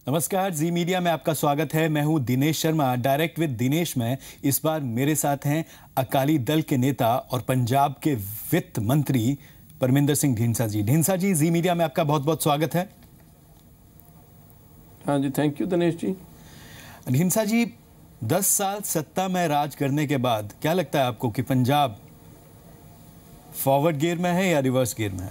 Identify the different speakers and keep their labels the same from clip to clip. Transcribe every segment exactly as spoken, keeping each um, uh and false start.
Speaker 1: नमस्कार, जी मीडिया में आपका स्वागत है। मैं हूं दिनेश शर्मा, डायरेक्ट विद दिनेश में। इस बार मेरे साथ हैं अकाली दल के नेता और पंजाब के वित्त मंत्री परमिंदर सिंह ढींडसा जी। ढींडसा जी, जी मीडिया में आपका बहुत बहुत स्वागत है।
Speaker 2: हाँ जी, थैंक यू दिनेश जी।
Speaker 1: ढींडसा जी, दस साल सत्ता में राज करने के बाद क्या लगता है आपको कि पंजाब फॉरवर्ड गियर में है या रिवर्स गियर में है?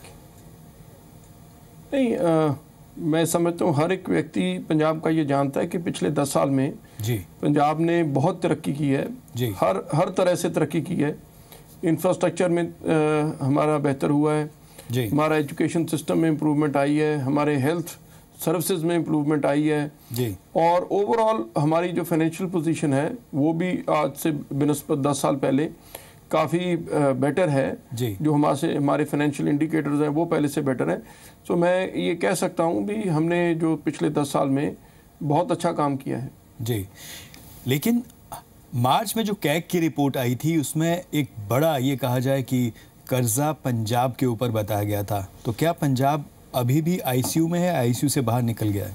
Speaker 2: नहीं, आ, मैं समझता हूँ हर एक व्यक्ति पंजाब का ये जानता है कि पिछले दस साल में
Speaker 1: जी
Speaker 2: पंजाब ने बहुत तरक्की की है।
Speaker 1: जी
Speaker 2: हर हर तरह से तरक्की की है। इंफ्रास्ट्रक्चर में आ, हमारा बेहतर हुआ है
Speaker 1: जी
Speaker 2: हमारा एजुकेशन सिस्टम में इम्प्रूवमेंट आई है, हमारे हेल्थ सर्विसेज में इम्प्रूवमेंट आई है
Speaker 1: जी
Speaker 2: और ओवरऑल हमारी जो फाइनेंशियल पोजीशन है वो भी आज से बिनस्बत दस साल पहले काफ़ी बेटर है
Speaker 1: जी
Speaker 2: जो हमारे से हमारे फाइनेंशियल इंडिकेटर्स हैं वो पहले से बेटर हैं। तो मैं ये कह सकता हूँ भी हमने जो पिछले दस साल में बहुत अच्छा काम किया है
Speaker 1: जी। लेकिन मार्च में जो कैग की रिपोर्ट आई थी उसमें एक बड़ा ये कहा जाए कि कर्जा पंजाब के ऊपर बताया गया था, तो क्या पंजाब अभी भी आईसीयू में है, आईसीयू से बाहर निकल गया है?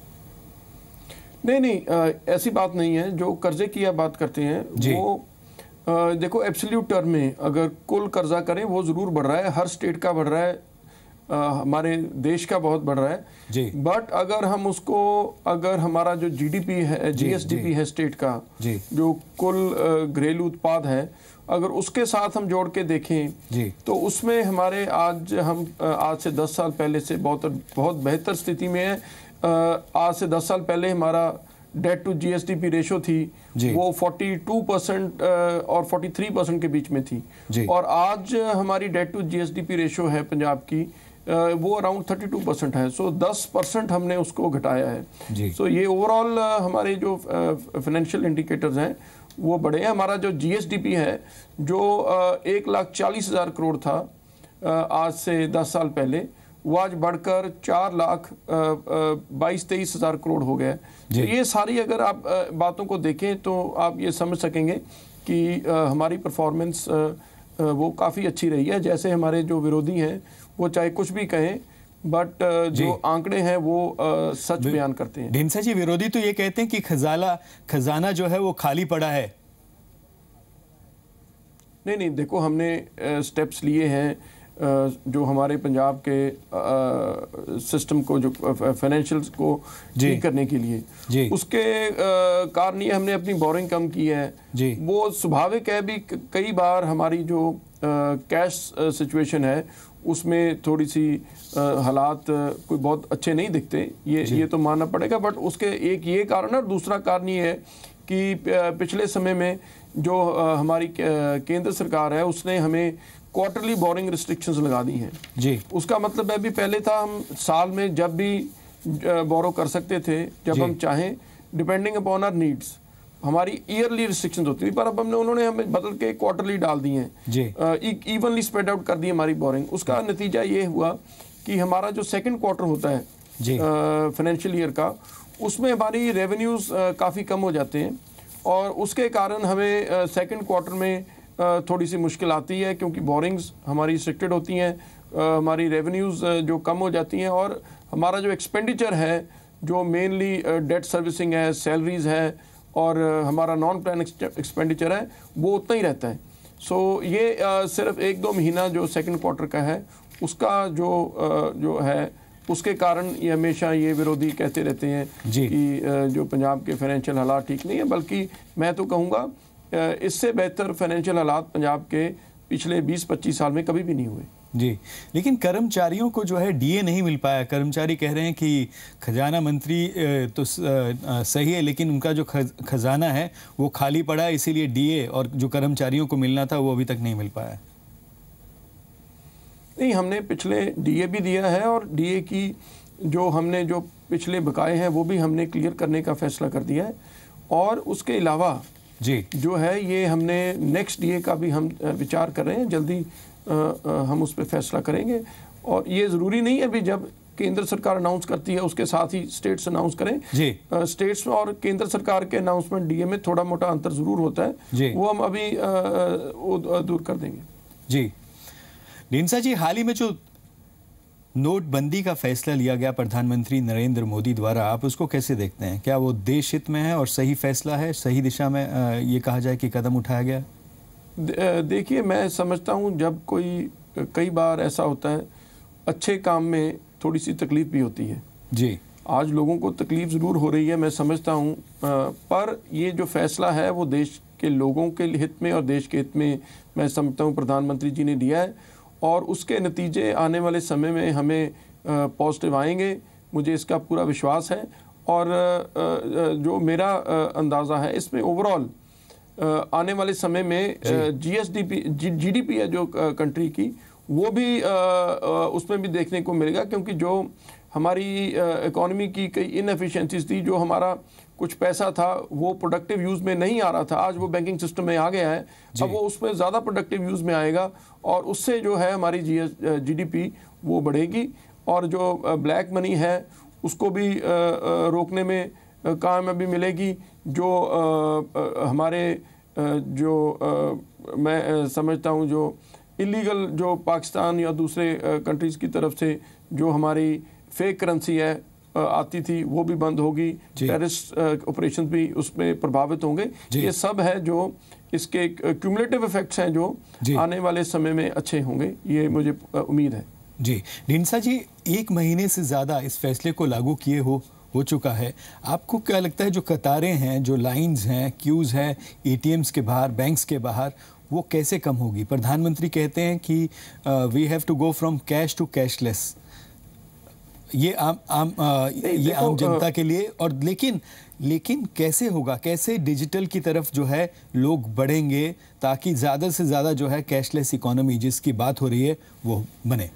Speaker 2: नहीं नहीं, आ, ऐसी बात नहीं है। जो कर्जे की आप बात करते हैं वो आ, देखो एब्सोल्यूट टर्म में अगर कुल कर्जा करें वो ज़रूर बढ़ रहा है, हर स्टेट का बढ़ रहा है, आ, हमारे देश का बहुत बढ़ रहा है
Speaker 1: जी।
Speaker 2: बट अगर हम उसको अगर हमारा जो जीडीपी है, जीएसडीपी है स्टेट का
Speaker 1: जी।
Speaker 2: जो कुल घरेलू उत्पाद है, अगर उसके साथ हम जोड़ के देखें
Speaker 1: जी।
Speaker 2: तो उसमें हमारे आज हम आज से दस साल पहले से बहुत बहुत बेहतर स्थिति में है। आज से दस साल पहले हमारा डेट टू जीएसडीपी रेशो थी वो बयालीस परसेंट और तैंतालीस परसेंट के बीच में थी
Speaker 1: जी।
Speaker 2: और आज हमारी डेट टू जीएसडीपी रेशो है पंजाब की वो अराउंड बत्तीस परसेंट है। सो दस परसेंट हमने उसको घटाया है। सो ये ओवरऑल हमारे जो फाइनेंशियल इंडिकेटर्स हैं वो बड़े हैं। हमारा जो जीएसडीपी है जो एक लाख चालीस हज़ार करोड़ था आज से दस साल पहले, वो आज बढ़कर चार लाख बाईस तेईस हज़ार करोड़ हो गया। तो ये सारी अगर आप बातों को देखें तो आप ये समझ सकेंगे कि हमारी परफॉर्मेंस वो काफ़ी अच्छी रही है। जैसे हमारे जो विरोधी हैं वो चाहे कुछ भी कहें बट जो आंकड़े हैं वो आ, सच बयान करते हैं।
Speaker 1: ढींडसा जी, विरोधी तो ये कहते हैं कि खजाना खजाना जो है वो खाली पड़ा है।
Speaker 2: नहीं नहीं, देखो हमने स्टेप्स लिए हैं जो हमारे पंजाब के सिस्टम को जो फाइनेंशियल्स को ठीक करने के लिए
Speaker 1: जी।
Speaker 2: उसके कारण ये हमने अपनी बोरिंग कम की है
Speaker 1: जी।
Speaker 2: वो स्वाभाविक है भी। कई बार हमारी जो कैश सिचुएशन है उसमें थोड़ी सी हालात कोई बहुत अच्छे नहीं दिखते, ये ये तो मानना पड़ेगा। बट उसके एक ये कारण है और दूसरा कारण ये है कि पिछले समय में जो हमारी केंद्र सरकार है उसने हमें क्वार्टरली बोरिंग रिस्ट्रिक्शंस लगा दी हैं जी। उसका मतलब है भी पहले था हम साल में जब भी बोरो कर सकते थे जब हम चाहें, डिपेंडिंग अपॉन आवर नीड्स। हमारी ईयरली रिस्ट्रिक्शंस होती थी पर अब हमने उन्होंने हमें बदल के क्वार्टरली डाल दी हैं, इवनली स्प्रेड आउट कर दी हमारी बोरिंग। उसका नतीजा ये हुआ कि हमारा जो सेकंड क्वार्टर होता है फाइनेंशियल ईयर का उसमें हमारी रेवेन्यूज़ काफ़ी कम हो जाते हैं और उसके कारण हमें सेकंड क्वार्टर में थोड़ी सी मुश्किल आती है क्योंकि बोरिंग्स हमारी रिस्ट्रिक्टेड होती हैं, हमारी रेवेन्यूज़ जो कम हो जाती हैं और हमारा जो एक्सपेंडिचर है जो मेनली डेट सर्विसिंग है, सैलरीज है और हमारा नॉन प्लान एक्सपेंडिचर है वो उतना ही रहता है। सो so, ये आ, सिर्फ एक दो महीना जो सेकंड क्वार्टर का है उसका जो आ, जो है उसके कारण ये हमेशा ये विरोधी कहते रहते हैं कि आ, जो पंजाब के फाइनेंशियल हालात ठीक नहीं है, बल्कि मैं तो कहूँगा इससे बेहतर फाइनेंशियल हालात पंजाब के पिछले बीस पच्चीस साल में कभी भी नहीं हुए
Speaker 1: जी। लेकिन कर्मचारियों को जो है डीए नहीं मिल पाया। कर्मचारी कह रहे हैं कि खजाना मंत्री तो सही है लेकिन उनका जो खजाना है वो खाली पड़ा है, इसीलिए डीए और जो कर्मचारियों को मिलना था वो अभी तक नहीं मिल पाया।
Speaker 2: नहीं, हमने पिछले डीए भी दिया है और डीए की जो हमने जो पिछले बकाए हैं वो भी हमने क्लियर करने का फैसला कर दिया है और उसके अलावा
Speaker 1: जी
Speaker 2: जो है ये हमने नेक्स्ट डीए का भी हम विचार कर रहे हैं, जल्दी आ, आ, हम उस पर फैसला करेंगे। और ये ज़रूरी नहीं है अभी जब केंद्र सरकार अनाउंस करती है उसके साथ ही स्टेट्स अनाउंस करें जी। आ, स्टेट्स और केंद्र सरकार के अनाउंसमेंट डीए में थोड़ा मोटा अंतर ज़रूर होता है जी। वो हम अभी आ, वो दूर कर देंगे
Speaker 1: जी। ढींडसा जी, हाल ही में जो नोटबंदी का फैसला लिया गया प्रधानमंत्री नरेंद्र मोदी द्वारा, आप उसको कैसे देखते हैं? क्या वो देश हित में है और सही फैसला है, सही दिशा में ये कहा जाए कि कदम उठाया गया?
Speaker 2: देखिए, मैं समझता हूँ जब कोई, कई बार ऐसा होता है अच्छे काम में थोड़ी सी तकलीफ भी होती है
Speaker 1: जी।
Speaker 2: आज लोगों को तकलीफ ज़रूर हो रही है, मैं समझता हूँ, पर ये जो फैसला है वो देश के लोगों के हित में और देश के हित में मैं समझता हूँ प्रधानमंत्री जी ने लिया है, और उसके नतीजे आने वाले समय में हमें पॉजिटिव आएंगे, मुझे इसका पूरा विश्वास है। और जो मेरा अंदाज़ा है इसमें ओवरऑल आने वाले समय में G S D P G D P है जो कंट्री की, वो भी उसमें भी देखने को मिलेगा, क्योंकि जो हमारी इकोनॉमी की कई इनएफिशिएंसीज थी, जो हमारा कुछ पैसा था वो प्रोडक्टिव यूज़ में नहीं आ रहा था, आज वो बैंकिंग सिस्टम में आ गया है, अब वो उसमें ज़्यादा प्रोडक्टिव यूज़ में आएगा और उससे जो है हमारी G S G D P वो बढ़ेगी, और जो ब्लैक मनी है उसको भी रोकने में कामयाबी मिलेगी। जो हमारे जो मैं समझता हूँ जो इलीगल जो पाकिस्तान या दूसरे कंट्रीज़ की तरफ से जो हमारी फेक करेंसी है आती थी वो भी बंद होगी, टेररिस्ट ऑपरेशन भी उसमें प्रभावित होंगे। ये सब है जो इसके क्यूमुलेटिव इफेक्ट्स हैं जो आने वाले समय में अच्छे होंगे, ये मुझे उम्मीद है।
Speaker 1: जी ढींडसा जी, एक महीने से ज़्यादा इस फैसले को लागू किए हो हो चुका है, आपको क्या लगता है जो कतारें हैं, जो लाइंस हैं, क्यूज़ हैं ए टी एम्स के बाहर, बैंक्स के बाहर, वो कैसे कम होगी? प्रधानमंत्री कहते हैं कि we have to go from cash to cashless, ये आम आम आ, ये आम जनता के लिए, और लेकिन लेकिन कैसे होगा, कैसे डिजिटल की तरफ जो है लोग बढ़ेंगे ताकि ज़्यादा से ज़्यादा जो है कैशलेस इकोनॉमी जिसकी बात हो रही है वो बने?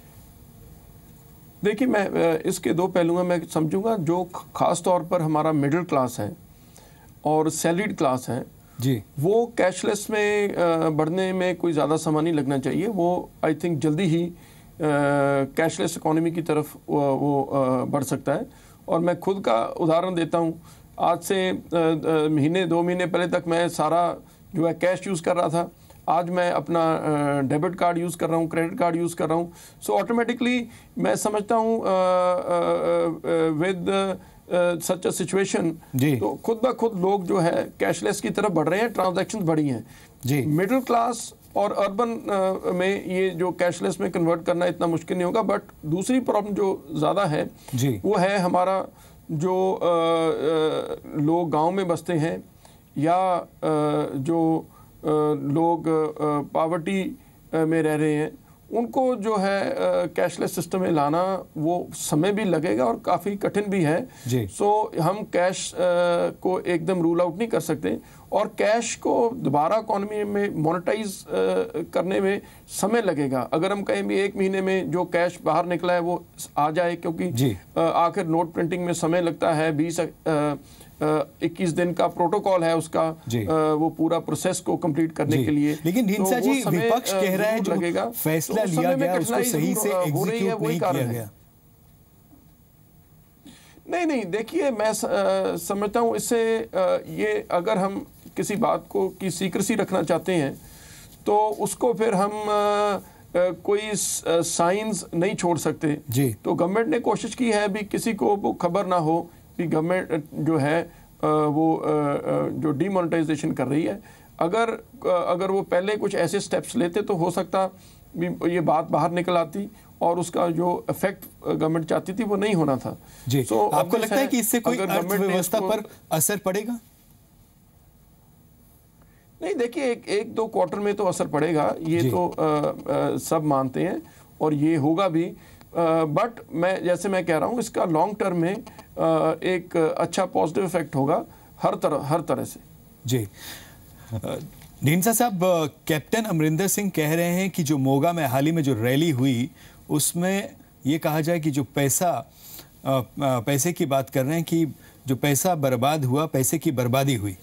Speaker 2: देखिए, मैं इसके दो पहलू में मैं समझूंगा। जो ख़ास तौर पर हमारा मिडिल क्लास है और सैलरीड क्लास है
Speaker 1: जी,
Speaker 2: वो कैशलेस में बढ़ने में कोई ज़्यादा समय नहीं लगना चाहिए, वो आई थिंक जल्दी ही कैशलेस इकोनॉमी की तरफ वो, वो बढ़ सकता है। और मैं खुद का उदाहरण देता हूँ, आज से महीने दो महीने पहले तक मैं सारा जो है कैश यूज़ कर रहा था, आज मैं अपना डेबिट कार्ड यूज़ कर रहा हूँ, क्रेडिट कार्ड यूज़ कर रहा हूँ। सो ऑटोमेटिकली मैं समझता हूँ विद सच अ सिचुएशन तो खुद ब खुद लोग जो है कैशलेस की तरफ बढ़ रहे हैं, ट्रांजैक्शन बढ़ी हैं जी। मिडिल क्लास और अर्बन uh, में ये जो कैशलेस में कन्वर्ट करना इतना मुश्किल नहीं होगा, बट दूसरी प्रॉब्लम जो ज़्यादा है जी। वो है हमारा जो uh, uh, लोग गांव में बसते हैं या uh, जो uh, लोग पावर्टी uh, uh, में रह रहे हैं, उनको जो है कैशलेस सिस्टम में लाना वो समय भी लगेगा और काफ़ी कठिन भी है। सो so, हम कैश uh, को एकदम रूल आउट नहीं कर सकते, और कैश को दोबारा इकोनॉमी में मोनेटाइज uh, करने में समय लगेगा। अगर हम कहें भी एक महीने में जो कैश बाहर निकला है वो आ जाए, क्योंकि uh, आखिर नोट प्रिंटिंग में समय लगता है, बीस इक्कीस दिन का प्रोटोकॉल है उसका, uh, वो पूरा प्रोसेस को कंप्लीट करने के लिए।
Speaker 1: लेकिन ढींडसा जी, विपक्ष कह रहा है जो लगेगा फैसला तो लिया गया उसको सही से एग्जीक्यूट नहीं किया गया।
Speaker 2: नहीं नहीं, देखिए मैं आ, समझता हूँ इससे आ, ये अगर हम किसी बात को की सीक्रेसी रखना चाहते हैं तो उसको फिर हम आ, आ, कोई साइंस नहीं छोड़ सकते जी। तो गवर्नमेंट ने कोशिश की है भी किसी को वो खबर ना हो कि गवर्नमेंट जो है आ, वो आ, जो डीमोनेटाइजेशन कर रही है। अगर अगर वो पहले कुछ ऐसे स्टेप्स लेते तो हो सकता भी ये बात बाहर निकल आती और उसका जो इफेक्ट गवर्नमेंट चाहती थी वो नहीं होना था
Speaker 1: जी। so, आपको लगता है कि इससे कोई अर्थव्यवस्था पर असर पड़ेगा?
Speaker 2: नहीं, देखिए एक एक दो क्वार्टर में तो असर पड़ेगा, ये तो आ, आ, सब मानते हैं और ये होगा भी, बट मैं जैसे मैं कह रहा हूँ इसका लॉन्ग टर्म में आ, एक अच्छा पॉजिटिव इफेक्ट होगा हर तरह हर तरह से
Speaker 1: जी। ढींडसा साहब, कैप्टन अमरिंदर सिंह कह रहे हैं कि जो मोगा में हाल ही में जो रैली हुई उसमें ये कहा जाए कि जो पैसा आ, पैसे की बात कर रहे हैं कि जो पैसा बर्बाद हुआ, पैसे की बर्बादी हुई।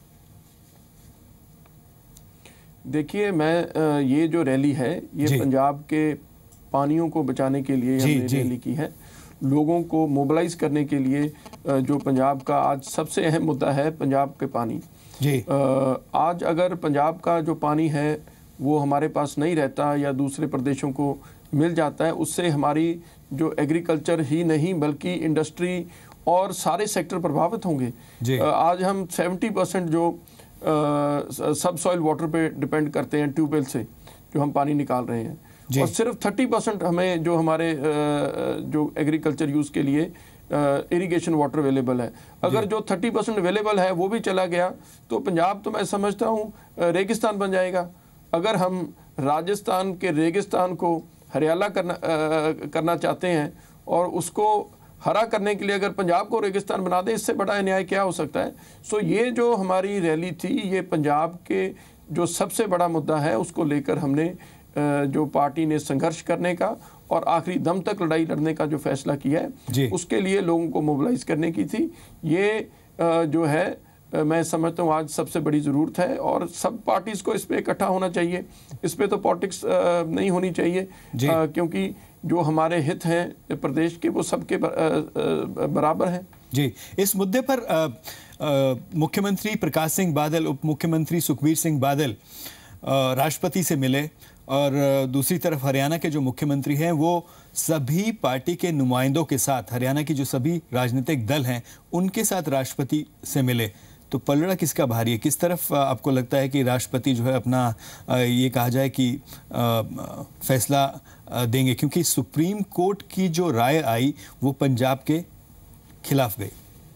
Speaker 2: देखिए, मैं ये जो रैली है ये पंजाब के पानियों को बचाने के लिए हमने रैली की है, लोगों को मोबिलाइज करने के लिए। जो पंजाब का आज सबसे अहम मुद्दा है पंजाब के पानी जी। आज अगर पंजाब का जो पानी है वो हमारे पास नहीं रहता या दूसरे प्रदेशों को मिल जाता है, उससे हमारी जो एग्रीकल्चर ही नहीं बल्कि इंडस्ट्री और सारे सेक्टर प्रभावित होंगे। आज हम सत्तर परसेंट जो सब सॉइल वाटर पे डिपेंड करते हैं, ट्यूबवेल से जो हम पानी निकाल रहे हैं, और सिर्फ तीस परसेंट हमें जो हमारे जो एग्रीकल्चर यूज़ के लिए इरिगेशन वाटर अवेलेबल है। अगर जो तीस परसेंट अवेलेबल है वो भी चला गया तो पंजाब तो मैं समझता हूँ रेगिस्तान बन जाएगा। अगर हम राजस्थान के रेगिस्तान को हरियाला करना आ, करना चाहते हैं और उसको हरा करने के लिए अगर पंजाब को रेगिस्तान बना दें, इससे बड़ा अन्याय क्या हो सकता है। सो ये जो हमारी रैली थी, ये पंजाब के जो सबसे बड़ा मुद्दा है उसको लेकर हमने जो पार्टी ने संघर्ष करने का और आखिरी दम तक लड़ाई लड़ने का जो फैसला किया है, उसके लिए लोगों को मोबिलाइज करने की थी। ये जो है मैं समझता हूँ आज सबसे बड़ी ज़रूरत है और सब पार्टीज़ को इस पर इकट्ठा होना चाहिए। इस पर तो पॉलिटिक्स नहीं होनी चाहिए, क्योंकि जो हमारे हित हैं प्रदेश के वो सबके बराबर हैं।
Speaker 1: जी, इस मुद्दे पर मुख्यमंत्री प्रकाश सिंह बादल, उप मुख्यमंत्री सुखबीर सिंह बादल राष्ट्रपति से मिले और दूसरी तरफ हरियाणा के जो मुख्यमंत्री हैं वो सभी पार्टी के नुमाइंदों के साथ, हरियाणा की जो सभी राजनीतिक दल हैं उनके साथ राष्ट्रपति से मिले। तो पलड़ा किसका भारी है? किस तरफ आपको लगता है कि राष्ट्रपति जो है अपना ये कहा जाए कि फैसला देंगे, क्योंकि सुप्रीम कोर्ट की जो राय आई वो पंजाब के खिलाफ गई?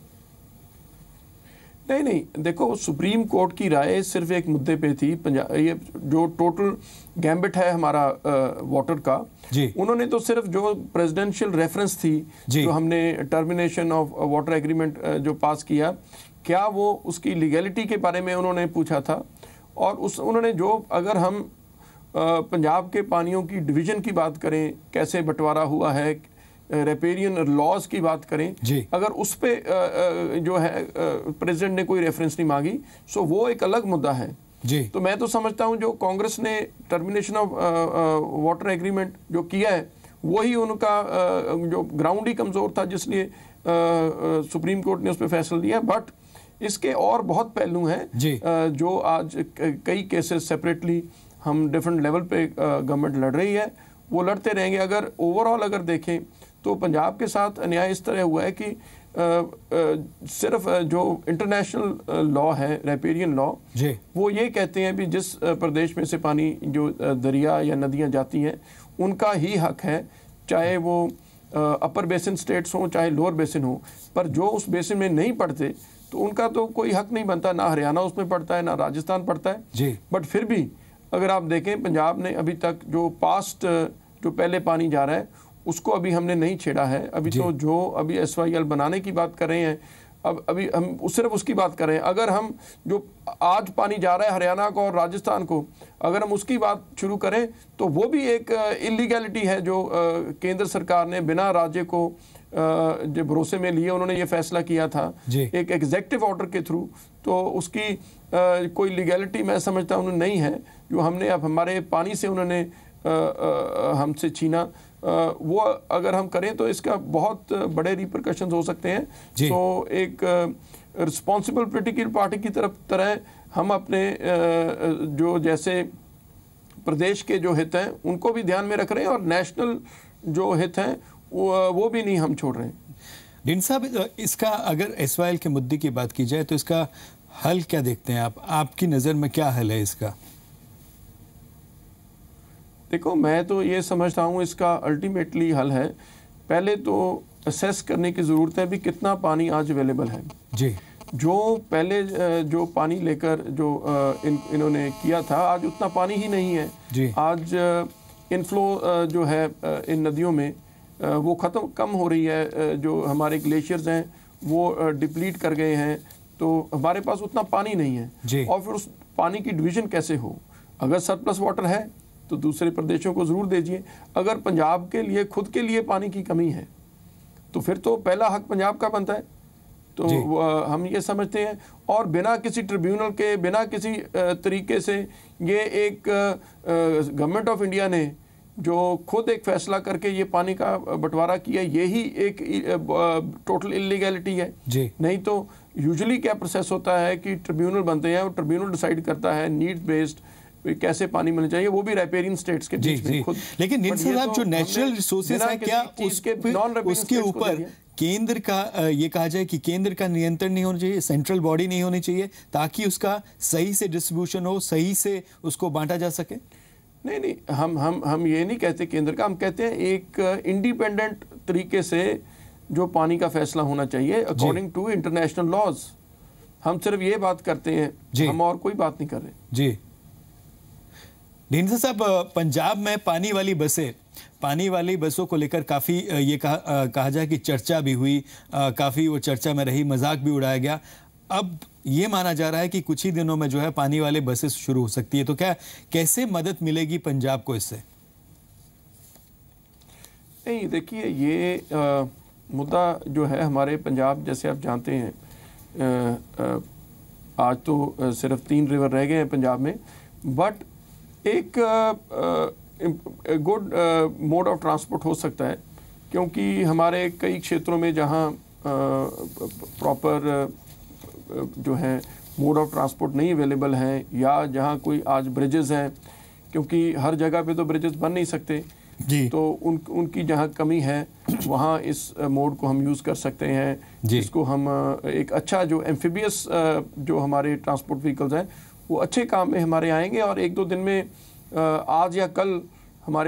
Speaker 2: नहीं नहीं, देखो सुप्रीम कोर्ट की राय सिर्फ एक मुद्दे पे थी। पंजाब ये जो टोटल गैम्बिट है हमारा वाटर का, उन्होंने तो सिर्फ जो प्रेसिडेंशियल रेफरेंस थी, जो हमने टर्मिनेशन ऑफ वाटर एग्रीमेंट जो पास किया, क्या वो उसकी लीगैलिटी के बारे में उन्होंने पूछा था। और उस उन्होंने जो अगर हम पंजाब के पानियों की डिवीज़न की बात करें, कैसे बंटवारा हुआ है, रेपेरियन लॉज की बात करें, अगर उस पे जो है प्रेसिडेंट ने कोई रेफरेंस नहीं मांगी, सो वो एक अलग मुद्दा है। जी। तो मैं तो समझता हूं जो कांग्रेस ने टर्मिनेशन ऑफ वाटर एग्रीमेंट जो किया है वही उनका जो ग्राउंड ही कमज़ोर था, जिसलिए सुप्रीम कोर्ट ने उस पर फैसला दिया। बट इसके और बहुत पहलू हैं जो आज कई केसेस सेपरेटली हम डिफरेंट लेवल पे गवर्नमेंट लड़ रही है, वो लड़ते रहेंगे। अगर ओवरऑल अगर देखें तो पंजाब के साथ अन्याय इस तरह हुआ है कि आ, आ, सिर्फ जो इंटरनेशनल लॉ है, रेपेरियन लॉ, वो ये कहते हैं भी जिस प्रदेश में से पानी जो दरिया या नदियां जाती हैं उनका ही हक है, चाहे वो अपर बेसिन स्टेट्स हों चाहे लोअर बेसिन हो। पर जो उस बेसिन में नहीं पड़ते तो उनका तो कोई हक नहीं बनता, ना हरियाणा उसमें पड़ता है ना राजस्थान पड़ता है। बट फिर भी अगर आप देखें पंजाब ने अभी तक जो पास्ट जो पहले पानी जा रहा है उसको अभी हमने नहीं छेड़ा है। अभी तो जो अभी एस वाई एल बनाने की बात कर रहे हैं, अब अभी हम सिर्फ उसकी बात कर रहे हैं। अगर हम जो आज पानी जा रहा है हरियाणा को और राजस्थान को, अगर हम उसकी बात शुरू करें तो वो भी एक इलीगैलिटी है जो केंद्र सरकार ने बिना राज्य को जो भरोसे में लिए उन्होंने ये फैसला किया था एक एग्जेक्टिव ऑर्डर के थ्रू। तो उसकी आ, कोई लीगैलिटी मैं समझता हूँ नहीं है। जो हमने अब हमारे पानी से उन्होंने हमसे छीना, आ, वो अगर हम करें तो इसका बहुत बड़े रिपरकशंस हो सकते हैं। तो एक रिस्पॉन्सिबल पॉलिटिकल पार्टी की तरफ तरह हम अपने आ, जो जैसे प्रदेश के जो हित हैं उनको भी ध्यान में रख रहे हैं और नेशनल जो हित हैं वो, वो भी नहीं हम छोड़ रहे हैं।
Speaker 1: ढिंडसा साहब, इसका अगर एस वाई एल के मुद्दे की बात की जाए तो इसका हल क्या देखते हैं आप? आपकी नज़र में क्या हल है इसका?
Speaker 2: देखो मैं तो ये समझता हूँ इसका अल्टीमेटली हल है, पहले तो असेस करने की ज़रूरत है भी कितना पानी आज अवेलेबल है। जी। जो पहले जो पानी लेकर जो इन इन्होंने किया था, आज उतना पानी ही नहीं है। जी। आज इनफ्लो जो है इन नदियों में वो ख़त्म कम हो रही है। जो हमारे ग्लेशियर्स हैं वो डिप्लीट कर गए हैं, तो हमारे पास उतना पानी नहीं है। जी। और फिर उस पानी की डिवीज़न कैसे हो? अगर सरप्लस वाटर है तो दूसरे प्रदेशों को ज़रूर दीजिए। अगर पंजाब के लिए खुद के लिए पानी की कमी है तो फिर तो पहला हक पंजाब का बनता है। तो हम ये समझते हैं, और बिना किसी ट्रिब्यूनल के, बिना किसी तरीके से ये एक गवर्नमेंट ऑफ इंडिया ने जो खुद एक फैसला करके ये पानी का बंटवारा किया, यही एक टोटल इलीगैलिटी है। जी। नहीं तो यूजुअली क्या प्रोसेस होता है कि ट्रिब्यूनल बनते हैं और ट्रिब्यूनल डिसाइड करता है नीड बेस्ड कैसे पानी मिलना चाहिए, वो भी रैपेरियन स्टेट्स के बीच में खुद।
Speaker 1: लेकिन ढींडसा साहब जो नेचुरल रिसोर्सेज है, क्या उसके ऊपर केंद्र का ये कहा जाए कि केंद्र का नियंत्रण नहीं होना चाहिए, सेंट्रल बॉडी नहीं होनी चाहिए, ताकि उसका सही से डिस्ट्रीब्यूशन हो, सही से उसको बांटा जा सके?
Speaker 2: नहीं नहीं, हम हम हम ये नहीं कहते केंद्र का, हम कहते हैं एक इंडिपेंडेंट तरीके से जो पानी का फैसला होना चाहिए अकॉर्डिंग टू इंटरनेशनल लॉज। हम सिर्फ ये बात करते हैं, हम और कोई बात नहीं कर रहे।
Speaker 1: जी ढींडसा साहब, पंजाब में पानी वाली बसें पानी वाली बसों को लेकर काफ़ी ये कहा कहा जाए कि चर्चा भी हुई, काफ़ी वो चर्चा में रही, मजाक भी उड़ाया गया। अब ये माना जा रहा है कि कुछ ही दिनों में जो है पानी वाले बसें शुरू हो सकती है, तो क्या कैसे मदद मिलेगी पंजाब को इससे?
Speaker 2: नहीं देखिए, ये आ, मुद्दा जो है हमारे पंजाब, जैसे आप जानते हैं आ, आ, आज तो आ, सिर्फ तीन रिवर रह गए हैं पंजाब में, बट एक गुड मोड ऑफ ट्रांसपोर्ट हो सकता है, क्योंकि हमारे कई क्षेत्रों में जहाँ प्रॉपर जो है मोड ऑफ ट्रांसपोर्ट नहीं अवेलेबल हैं, या जहाँ कोई आज ब्रिजेस हैं, क्योंकि हर जगह पे तो ब्रिजेस बन नहीं सकते जी, तो उन उनकी जहाँ कमी है वहाँ इस मोड को हम यूज़ कर सकते हैं, जिसको हम एक अच्छा जो एम्फीबियस जो हमारे ट्रांसपोर्ट व्हीकल्स हैं वो अच्छे काम में हमारे आएंगे, और एक दो दिन में आज या कल हमारे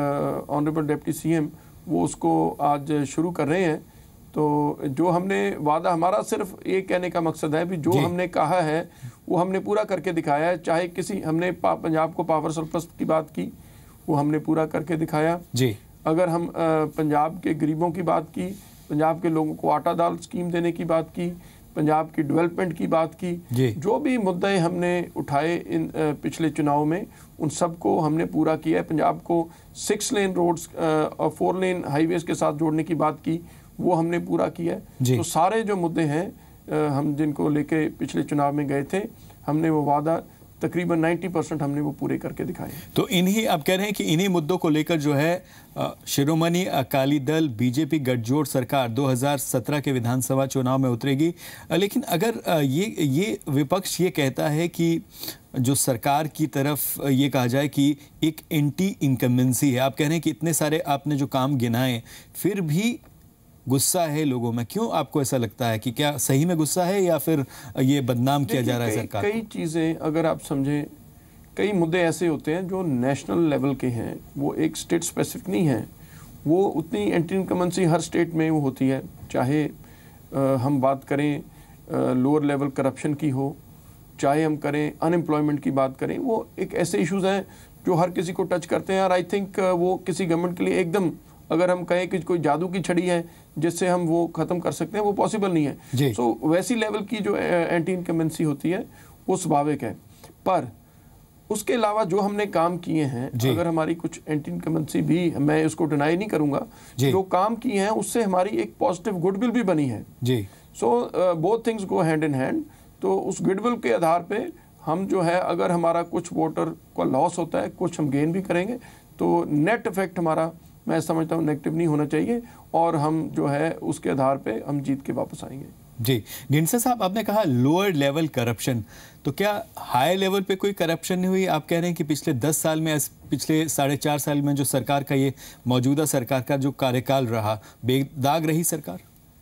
Speaker 2: ऑनरेबल डिप्टी सीएम वो उसको आज शुरू कर रहे हैं। तो जो हमने वादा, हमारा सिर्फ ये कहने का मकसद है भी जो हमने कहा है वो हमने पूरा करके दिखाया है। चाहे किसी, हमने पंजाब को पावर सरप्लस की बात की, वो हमने पूरा करके दिखाया जी। अगर हम पंजाब के गरीबों की बात की, पंजाब के लोगों को आटा दाल स्कीम देने की बात की, पंजाब की डेवलपमेंट की बात की, जो भी मुद्दे हमने उठाए इन पिछले चुनाव में, उन सब को हमने पूरा किया है। पंजाब को सिक्स लेन रोड्स और फोर लेन हाईवेज के साथ जोड़ने की बात की, वो हमने पूरा किया है। तो सारे जो मुद्दे हैं हम जिनको लेके पिछले चुनाव में गए थे, हमने वो वादा तकरीबन नब्बे परसेंट हमने वो पूरे करके दिखाए।
Speaker 1: तो इन्हीं, आप कह रहे हैं कि इन्हीं मुद्दों को लेकर जो है शिरोमणि अकाली दल बीजेपी गठजोड़ सरकार दो हज़ार सत्रह के विधानसभा चुनाव में उतरेगी। लेकिन अगर ये ये विपक्ष ये कहता है कि जो सरकार की तरफ ये कहा जाए कि एक एंटी इनकम्बेंसी है, आप कह रहे हैं कि इतने सारे आपने जो काम गिनाए फिर भी गुस्सा है लोगों में, क्यों आपको ऐसा लगता है कि क्या सही में गुस्सा है या फिर ये बदनाम किया जा रहा है सरकार?
Speaker 2: कई चीज़ें अगर आप समझें, कई मुद्दे ऐसे होते हैं जो नेशनल लेवल के हैं, वो एक स्टेट स्पेसिफिक नहीं है, वो उतनी एंटी इनकम्बेंसी हर स्टेट में वो होती है। चाहे आ, हम बात करें लोअर लेवल करप्शन की हो, चाहे हम करें अनएम्प्लॉयमेंट की बात करें, वो एक ऐसे इश्यूज़ हैं जो हर किसी को टच करते हैं। और आई थिंक वो किसी गवर्नमेंट के लिए एकदम, अगर हम कहें कि कोई जादू की छड़ी है जिससे हम वो ख़त्म कर सकते हैं, वो पॉसिबल नहीं है। सो so, वैसी लेवल की जो एंटी इनकम्बेंसी होती है वो स्वाभाविक है। पर उसके अलावा जो हमने काम किए हैं, अगर हमारी कुछ एंटी इनकम्बेंसी भी, मैं उसको डिनाई नहीं करूंगा, जो काम किए हैं उससे हमारी एक पॉजिटिव गुडविल भी बनी है। So both things go hand in hand. तो उस गुडविल के आधार पे हम जो है, अगर हमारा कुछ वोटर का लॉस होता है, कुछ हम गेन भी करेंगे, तो नेट इफेक्ट हमारा, मैं समझता हूँ, नेगेटिव नहीं होना चाहिए, और हम जो है उसके आधार पे हम जीत के वापस आएंगे।
Speaker 1: जी ढींडसा साहब, आपने कहा लोअर लेवल करप्शन, तो क्या हाई लेवल पे कोई करप्शन नहीं हुई? आप कह रहे हैं कि पिछले दस साल में, पिछले साढ़े चार साल में जो सरकार का, ये मौजूदा सरकार का जो कार्यकाल रहा, बेदाग रही सरकार?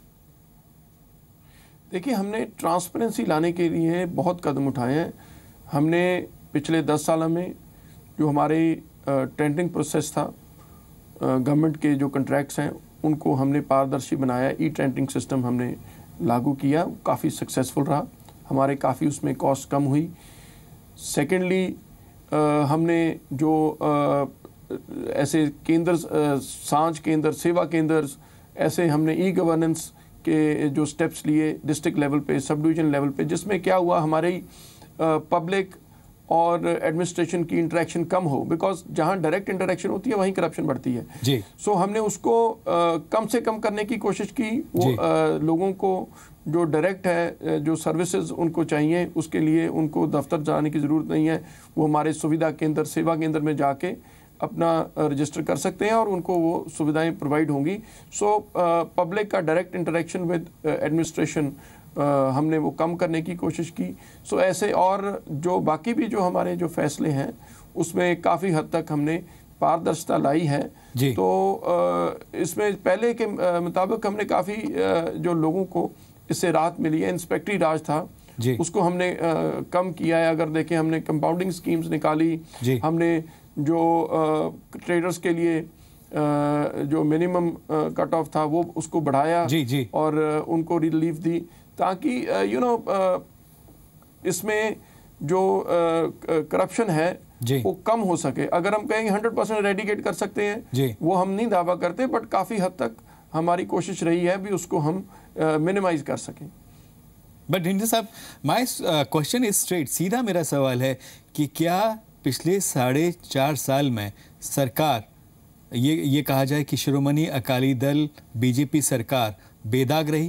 Speaker 2: देखिए, हमने ट्रांसपेरेंसी लाने के लिए बहुत कदम उठाए हैं। हमने पिछले दस सालों में जो हमारी टेंडरिंग प्रोसेस था, गवर्नमेंट के जो कॉन्ट्रैक्ट्स हैं उनको हमने पारदर्शी बनाया। ई टेंडरिंग सिस्टम हमने लागू किया, काफ़ी सक्सेसफुल रहा, हमारे काफ़ी उसमें कॉस्ट कम हुई। सेकेंडली, हमने जो आ, ऐसे केंद्र, सांझ केंद्र, सेवा केंद्र, ऐसे हमने ई गवर्नेंस के जो स्टेप्स लिए डिस्ट्रिक्ट लेवल पे, सब डिवीजन लेवल पे, जिसमें क्या हुआ, हमारी पब्लिक और एडमिनिस्ट्रेशन की इंटरेक्शन कम हो, बिकॉज जहाँ डायरेक्ट इंटरेक्शन होती है वहीं करप्शन बढ़ती है जी। सो so, हमने उसको आ, कम से कम करने की कोशिश की। वो आ, लोगों को जो डायरेक्ट है, जो सर्विसेज उनको चाहिए, उसके लिए उनको दफ्तर जाने की ज़रूरत नहीं है, वो हमारे सुविधा केंद्र, सेवा केंद्र में जाके अपना रजिस्टर कर सकते हैं और उनको वो सुविधाएं प्रोवाइड होंगी। सो पब्लिक का डायरेक्ट इंटरेक्शन विद एडमिनिस्ट्रेशन हमने वो कम करने की कोशिश की। सो ऐसे और जो बाकी भी जो हमारे जो फैसले हैं उसमें काफ़ी हद तक हमने पारदर्शिता लाई है। तो इसमें पहले के मुताबिक हमने काफ़ी जो लोगों को इससे राहत मिली है। इंस्पेक्टरी राज था उसको हमने कम किया है। अगर देखें हमने कंपाउंडिंग स्कीम्स निकाली, हमने जो ट्रेडर्स के लिए जो मिनिमम कट ऑफ था वो उसको बढ़ाया
Speaker 1: जी, जी।
Speaker 2: और उनको रिलीफ दी ताकि यू नो इसमें जो करप्शन है वो कम हो सके। अगर हम कहेंगे हंड्रेड परसेंट रेडिकेट कर सकते हैं वो हम नहीं दावा करते, बट काफ़ी हद तक हमारी कोशिश रही है भी उसको हम मिनिमाइज कर सकें।
Speaker 1: बट ढिंडसा साहब, माय क्वेश्चन इज स्ट्रेट, सीधा मेरा सवाल है कि क्या पिछले साढ़े चार साल में सरकार, ये ये कहा जाए कि शिरोमणि अकाली दल बीजेपी सरकार बेदाग रही?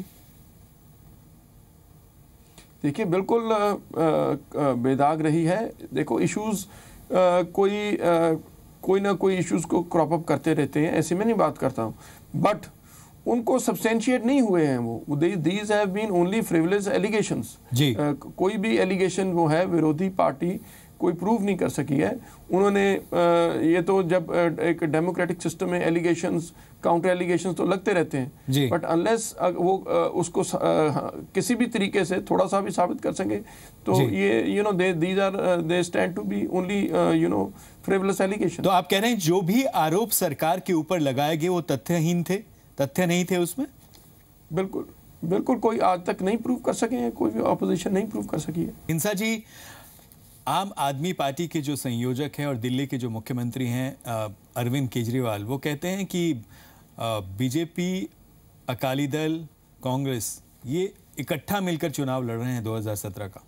Speaker 2: देखिए बिल्कुल बेदाग रही है। देखो इश्यूज कोई आ, कोई ना कोई इश्यूज को क्रॉप अप करते रहते हैं, ऐसे में नहीं बात करता हूँ, बट उनको सब्सटेंशिएट नहीं हुए हैं वो। These have been only frivolous allegations. कोई भी एलिगेशन वो है विरोधी पार्टी कोई प्रूव नहीं कर सकी है। उन्होंने ये तो जब एक डेमोक्रेटिक सिस्टम में एलिगेशंस काउंटर एलिगेशंस तो लगते रहते हैं, बट अनलेस वो उसको किसी भी तरीके से थोड़ा सा भी साबित कर सके तो ये you know they these are they stand to be only you know frivolous allegation.
Speaker 1: तो आप कह रहे हैं जो भी आरोप सरकार के ऊपर लगाए गए वो तथ्यहीन थे, तथ्य नहीं थे उसमें?
Speaker 2: बिल्कुल बिल्कुल, कोई आज तक नहीं प्रूव कर सके हैं, कोई भी ऑपोजिशन नहीं प्रूव कर सकी है।
Speaker 1: हिंसा जी, आम आदमी पार्टी के जो संयोजक हैं और दिल्ली के जो मुख्यमंत्री हैं अरविंद केजरीवाल, वो कहते हैं कि बीजेपी, अकाली दल, कांग्रेस ये इकट्ठा मिलकर चुनाव लड़ रहे हैं दो हज़ार सत्रह का।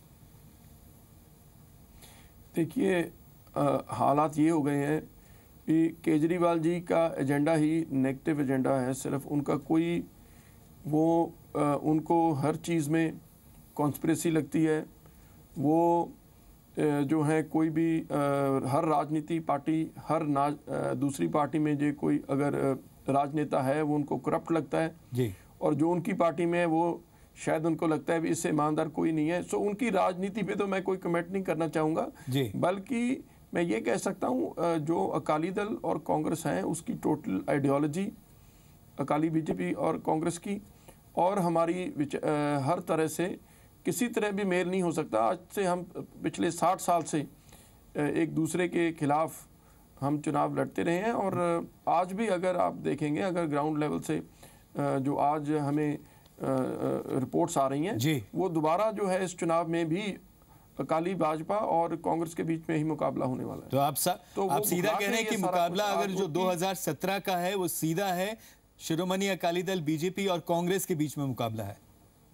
Speaker 1: देखिए
Speaker 2: हालात ये हो गए हैं कि केजरीवाल जी का एजेंडा ही नेगेटिव एजेंडा है। सिर्फ उनका कोई वो आ, उनको हर चीज़ में कॉन्स्पिरेसी लगती है। वो जो है कोई भी आ, हर राजनीति पार्टी, हर ना दूसरी पार्टी में जो कोई अगर राजनेता है वो उनको करप्ट लगता है
Speaker 1: जी। और
Speaker 2: जो उनकी पार्टी में है वो शायद उनको लगता है भी इससे ईमानदार कोई नहीं है। सो उनकी राजनीति पे तो मैं कोई कमेंट नहीं करना चाहूँगा, बल्कि मैं ये कह सकता हूँ जो अकाली दल और कांग्रेस हैं उसकी टोटल आइडियोलॉजी अकाली बीजेपी और कांग्रेस की और हमारी हर तरह से किसी तरह भी मेल नहीं हो सकता। आज से हम पिछले साठ साल से एक दूसरे के खिलाफ हम चुनाव लड़ते रहे हैं और आज भी अगर आप देखेंगे, अगर ग्राउंड लेवल से जो आज हमें रिपोर्ट्स आ रही हैं वो दोबारा जो है इस चुनाव में भी अकाली भाजपा और कांग्रेस के बीच में ही मुकाबला होने वाला है।
Speaker 1: तो आप सा, तो आप सीधा कह रहे हैं कि मुकाबला अगर जो दो हज़ार सत्रह का है वो सीधा है शिरोमणि अकाली दल बीजेपी और कांग्रेस के बीच में मुकाबला है?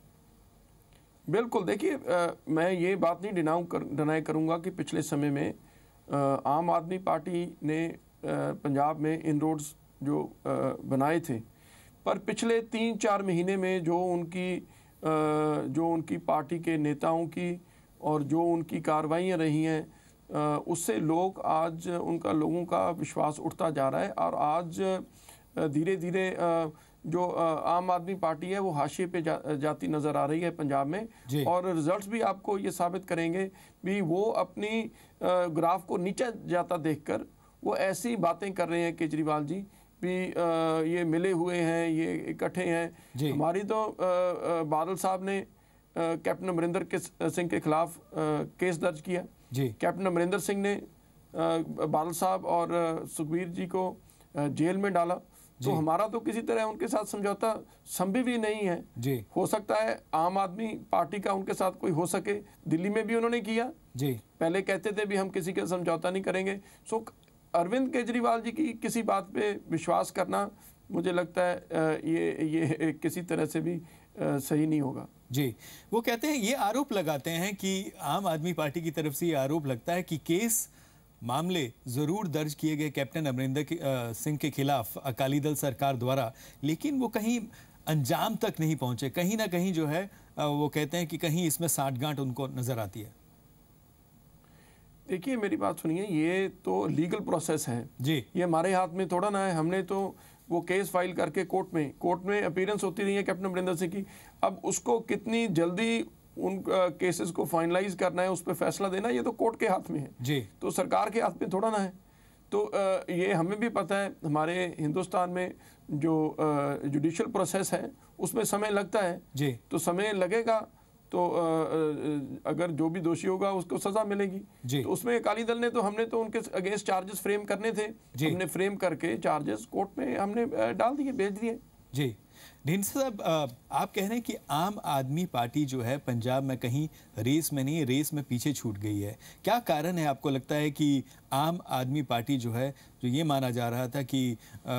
Speaker 2: बिल्कुल। देखिए मैं ये बात नहीं डिनाउ कर डिनाई करूँगा कि पिछले समय में आ, आम आदमी पार्टी ने आ, पंजाब में इन रोड्स जो आ, बनाए थे, पर पिछले तीन चार महीने में जो उनकी आ, जो उनकी पार्टी के नेताओं की और जो उनकी कार्रवाइयाँ रही हैं उससे लोग आज उनका लोगों का विश्वास उठता जा रहा है और आज धीरे धीरे जो आम आदमी पार्टी है वो हाशिए पे जा, जाती नज़र आ रही है पंजाब में और रिजल्ट्स भी आपको ये साबित करेंगे भी वो अपनी ग्राफ को नीचे जाता देखकर वो ऐसी बातें कर रहे हैं केजरीवाल जी भी ये मिले हुए हैं, ये इकट्ठे हैं। हमारी तो बादल साहब ने कैप्टन अमरिंदर सिंह के खिलाफ केस दर्ज किया। कैप्टन अमरिंदर सिंह ने बादल साहब और सुखबीर जी को जेल में डाला। तो हमारा तो किसी तरह उनके साथ समझौता संभव ही नहीं है। जी। हो सकता है आम आदमी पार्टी का उनके साथ कोई हो सके, दिल्ली में भी उन्होंने किया। जी। पहले कहते थे भी हम किसी के समझौता नहीं करेंगे। सो अरविंद केजरीवाल जी की किसी बात पे विश्वास करना मुझे लगता है ये ये किसी तरह से भी सही नहीं होगा।
Speaker 1: जी, वो कहते हैं, ये आरोप लगाते हैं कि आम आदमी पार्टी की तरफ से ये आरोप लगता है कि केस मामले जरूर दर्ज किए गए कैप्टन अमरिंदर सिंह के खिलाफ अकाली दल सरकार द्वारा, लेकिन वो कहीं अंजाम तक नहीं पहुंचे। कहीं ना कहीं जो है वो कहते हैं कि कहीं इसमें साठगांठ उनको नजर आती है।
Speaker 2: देखिए मेरी बात सुनिए, ये तो लीगल प्रोसेस है जी, ये हमारे हाथ में थोड़ा ना है। हमने तो वो केस फाइल करके कोर्ट में कोर्ट में अपीयरेंस होती रही है कैप्टन अमरिंदर सिंह की। अब उसको कितनी जल्दी उन केसेस को फाइनलाइज करना है, उस पर फैसला देना, ये तो कोर्ट के हाथ में है
Speaker 1: जी।
Speaker 2: तो सरकार के हाथ में थोड़ा ना है। तो ये हमें भी पता है, हमारे हिंदुस्तान में जो जुडिशियल प्रोसेस है उसमें समय लगता है
Speaker 1: जी।
Speaker 2: तो समय लगेगा, तो अगर जो भी दोषी होगा उसको सजा मिलेगी जी। तो उसमें अकाली दल ने तो हमने तो उनके अगेंस्ट चार्जेस फ्रेम करने थे, हमने फ्रेम करके चार्जेस कोर्ट में हमने डाल दिए, भेज दिए
Speaker 1: जी। ढींडसा साहब, आप कह रहे हैं कि आम आदमी पार्टी जो है पंजाब में कहीं रेस में नहीं, रेस में पीछे छूट गई है। क्या कारण है आपको लगता है कि आम आदमी पार्टी जो है, जो ये माना जा रहा था कि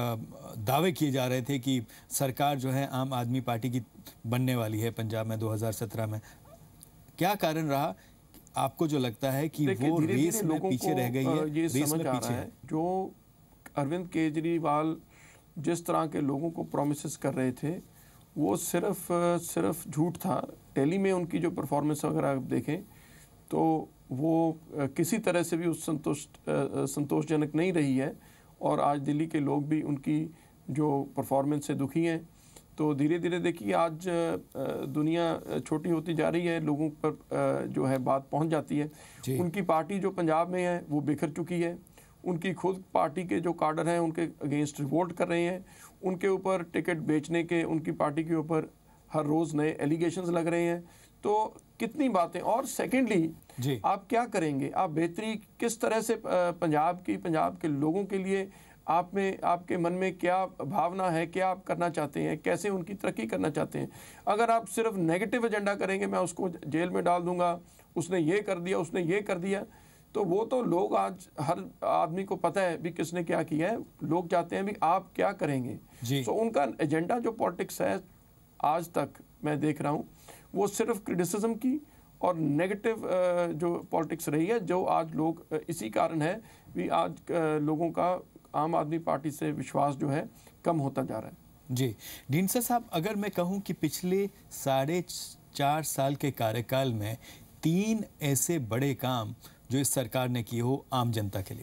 Speaker 1: दावे किए जा रहे थे कि सरकार जो है आम आदमी पार्टी की बनने वाली है पंजाब में दो हज़ार सत्रह में, क्या कारण रहा आपको जो लगता है कि वो रेस में पीछे रह गई है?
Speaker 2: ये समझ आ रहा है जो अरविंद केजरीवाल जिस तरह के लोगों को प्रोमिसेस कर रहे थे वो सिर्फ सिर्फ झूठ था। दिल्ली में उनकी जो परफॉर्मेंस अगर आप देखें तो वो किसी तरह से भी उस संतुष्ट संतोषजनक नहीं रही है और आज दिल्ली के लोग भी उनकी जो परफॉर्मेंस से दुखी हैं। तो धीरे धीरे देखिए आज दुनिया छोटी होती जा रही है, लोगों पर जो है बात पहुंच जाती है। उनकी पार्टी जो पंजाब में है वो बिखर चुकी है, उनकी खुद पार्टी के जो कार्डर हैं उनके अगेंस्ट रिवोल्ट कर रहे हैं, उनके ऊपर टिकट बेचने के, उनकी पार्टी के ऊपर हर रोज़ नए एलिगेशंस लग रहे हैं। तो कितनी बातें। और सेकेंडली आप क्या करेंगे, आप बेहतरी किस तरह से पंजाब की पंजाब के लोगों के लिए आप में आपके मन में क्या भावना है, क्या आप करना चाहते हैं, कैसे उनकी तरक्की करना चाहते हैं। अगर आप सिर्फ नेगेटिव एजेंडा करेंगे, मैं उसको जेल में डाल दूंगा, उसने ये कर दिया, उसने ये कर दिया, तो वो तो लोग आज हर आदमी को पता है भी किसने क्या किया है। लोग चाहते हैं भी आप क्या करेंगे। तो उनका एजेंडा जो पॉलिटिक्स है आज तक मैं देख रहा हूँ वो सिर्फ क्रिटिसिज्म की और नेगेटिव जो पॉलिटिक्स रही है, जो आज लोग इसी कारण है भी आज लोगों का आम आदमी पार्टी से विश्वास जो है कम होता जा रहा है।
Speaker 1: जी ढींडसा साहब, अगर मैं कहूँ कि पिछले साढ़े चार साल के कार्यकाल में तीन ऐसे बड़े काम जो इस सरकार ने किए हो आम जनता के लिए।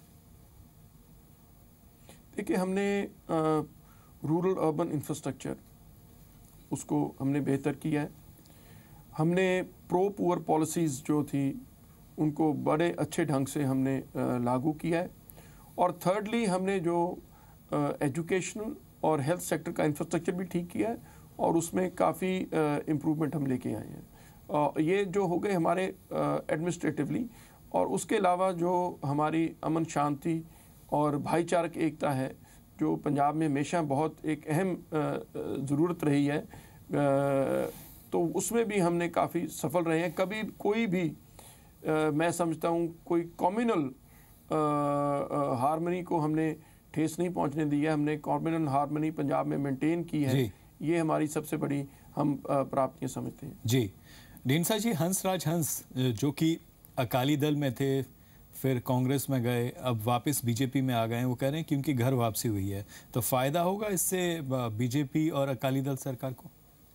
Speaker 2: देखिए हमने रूरल अर्बन इंफ्रास्ट्रक्चर उसको हमने बेहतर किया है, हमने प्रो पुअर पॉलिसीज़ जो थी उनको बड़े अच्छे ढंग से हमने लागू किया है, और थर्डली हमने जो एजुकेशनल और हेल्थ सेक्टर का इंफ्रास्ट्रक्चर भी ठीक किया है और उसमें काफ़ी इम्प्रूवमेंट हम लेके आए हैं। Uh, ये जो हो गए हमारे एडमिनिस्ट्रेटिवली uh, और उसके अलावा जो हमारी अमन शांति और भाईचारक एकता है जो पंजाब में हमेशा बहुत एक अहम uh, ज़रूरत रही है, uh, तो उसमें भी हमने काफ़ी सफल रहे हैं। कभी कोई भी uh, मैं समझता हूँ कोई कम्युनल हार्मनी को हमने ठेस नहीं पहुँचने दी है। हमने कम्युनल हार्मनी पंजाब में मेंटेन की है, ये हमारी सबसे बड़ी हम uh, प्राप्तियाँ समझते हैं।
Speaker 1: जी ढींडसा जी, हंसराज हंस जो कि अकाली दल में थे, फिर कांग्रेस में गए, अब वापस बीजेपी में आ गए हैं, वो कह रहे हैं कि उनकी घर वापसी हुई है, तो फायदा होगा इससे बीजेपी और अकाली दल सरकार को?